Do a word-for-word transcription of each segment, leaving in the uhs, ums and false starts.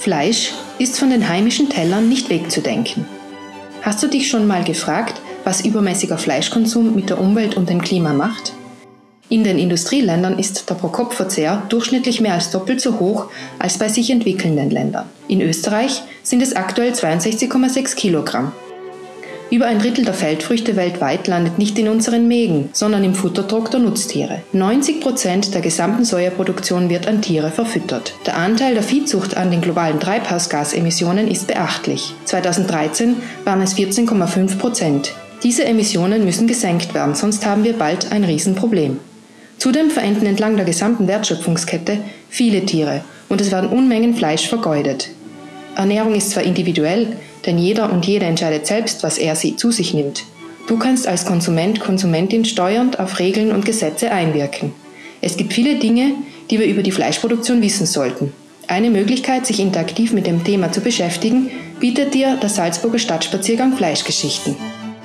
Fleisch ist von den heimischen Tellern nicht wegzudenken. Hast du dich schon mal gefragt, was übermäßiger Fleischkonsum mit der Umwelt und dem Klima macht? In den Industrieländern ist der Pro-Kopf-Verzehr durchschnittlich mehr als doppelt so hoch als bei sich entwickelnden Ländern. In Österreich sind es aktuell zweiundsechzig Komma sechs Kilogramm. Über ein Drittel der Feldfrüchte weltweit landet nicht in unseren Mägen, sondern im Futtertrog der Nutztiere. neunzig Prozent der gesamten Sojaproduktion wird an Tiere verfüttert. Der Anteil der Viehzucht an den globalen Treibhausgasemissionen ist beachtlich. zweitausenddreizehn waren es vierzehn Komma fünf Prozent. Diese Emissionen müssen gesenkt werden, sonst haben wir bald ein Riesenproblem. Zudem verenden entlang der gesamten Wertschöpfungskette viele Tiere und es werden Unmengen Fleisch vergeudet. Ernährung ist zwar individuell, denn jeder und jede entscheidet selbst, was er sie zu sich nimmt. Du kannst als Konsument, Konsumentin steuernd auf Regeln und Gesetze einwirken. Es gibt viele Dinge, die wir über die Fleischproduktion wissen sollten. Eine Möglichkeit, sich interaktiv mit dem Thema zu beschäftigen, bietet dir der Salzburger Stadtspaziergang Fleischgeschichten.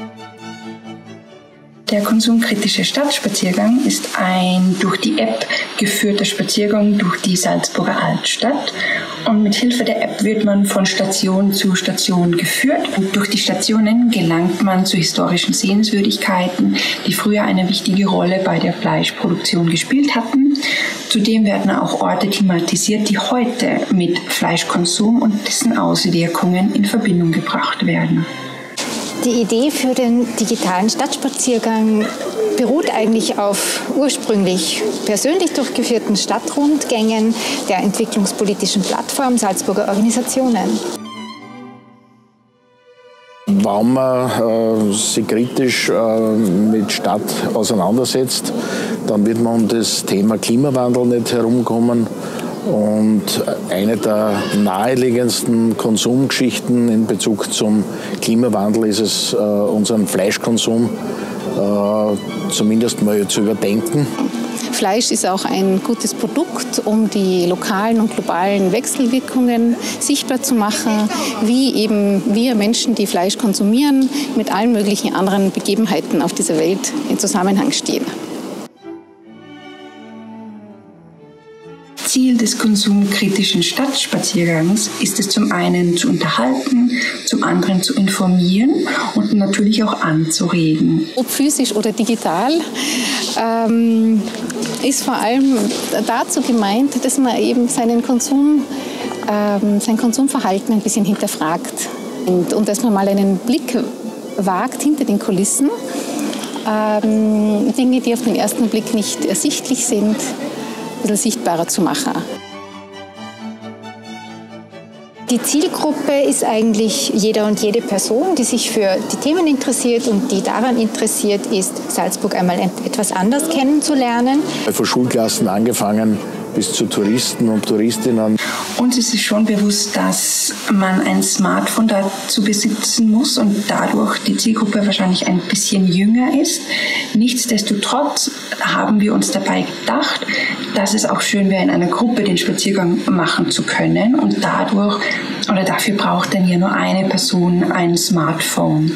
Der konsumkritische Stadtspaziergang ist ein durch die App geführter Spaziergang durch die Salzburger Altstadt. Und mit Hilfe der App wird man von Station zu Station geführt. Und durch die Stationen gelangt man zu historischen Sehenswürdigkeiten, die früher eine wichtige Rolle bei der Fleischproduktion gespielt hatten. Zudem werden auch Orte thematisiert, die heute mit Fleischkonsum und dessen Auswirkungen in Verbindung gebracht werden. Die Idee für den digitalen Stadtspaziergang beruht eigentlich auf ursprünglich persönlich durchgeführten Stadtrundgängen der entwicklungspolitischen Plattform Salzburger Organisationen. Wenn man äh, sich kritisch äh, mit Stadt auseinandersetzt, dann wird man um das Thema Klimawandel nicht herumkommen. Und eine der naheliegendsten Konsumgeschichten in Bezug zum Klimawandel ist es, äh, unseren Fleischkonsum äh, zumindest mal zu überdenken. Fleisch ist auch ein gutes Produkt, um die lokalen und globalen Wechselwirkungen sichtbar zu machen, wie eben wir Menschen, die Fleisch konsumieren, mit allen möglichen anderen Begebenheiten auf dieser Welt in Zusammenhang stehen. Ziel des konsumkritischen Stadtspaziergangs ist es zum einen zu unterhalten, zum anderen zu informieren und natürlich auch anzuregen. Ob physisch oder digital, ähm, ist vor allem dazu gemeint, dass man eben seinen Konsum, ähm, sein Konsumverhalten ein bisschen hinterfragt und, und dass man mal einen Blick wagt hinter den Kulissen. Ähm, Dinge, die auf den ersten Blick nicht ersichtlich sind, ein bisschen sichtbarer zu machen. Die Zielgruppe ist eigentlich jeder und jede Person, die sich für die Themen interessiert und die daran interessiert ist, Salzburg einmal etwas anders kennenzulernen. Von Schulklassen angefangen bis zu Touristen und Touristinnen. Uns ist es schon bewusst, dass man ein Smartphone dazu besitzen muss und dadurch die Zielgruppe wahrscheinlich ein bisschen jünger ist. Nichtsdestotrotz haben wir uns dabei gedacht, dass es auch schön wäre, in einer Gruppe den Spaziergang machen zu können. Und dadurch oder dafür braucht dann ja nur eine Person ein Smartphone.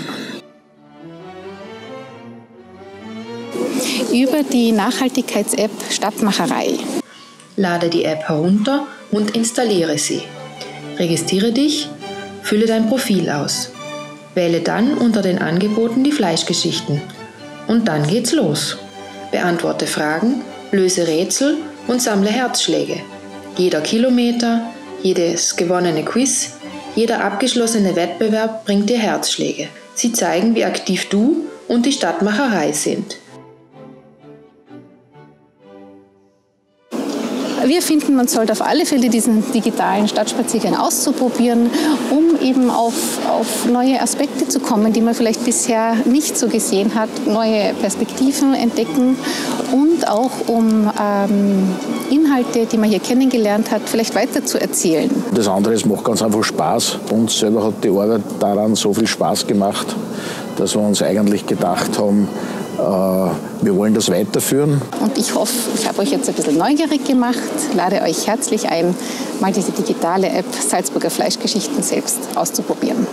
Über die Nachhaltigkeits-App Stadtmacherei. Lade die App herunter und installiere sie. Registriere dich, fülle dein Profil aus. Wähle dann unter den Angeboten die Fleischgeschichten. Und dann geht's los. Beantworte Fragen, löse Rätsel und sammle Herzschläge. Jeder Kilometer, jedes gewonnene Quiz, jeder abgeschlossene Wettbewerb bringt dir Herzschläge. Sie zeigen, wie aktiv du und die Stadtmacherei sind. Wir finden, man sollte auf alle Fälle diesen digitalen Stadtspaziergang auszuprobieren, um eben auf, auf neue Aspekte zu kommen, die man vielleicht bisher nicht so gesehen hat, neue Perspektiven entdecken und auch um ähm, Inhalte, die man hier kennengelernt hat, vielleicht weiter zu erzählen. Das andere, es macht ganz einfach Spaß. Uns selber hat die Arbeit daran so viel Spaß gemacht, dass wir uns eigentlich gedacht haben, wir wollen das weiterführen. Und ich hoffe, ich habe euch jetzt ein bisschen neugierig gemacht, lade euch herzlich ein, mal diese digitale App Salzburger Fleischgeschichten selbst auszuprobieren.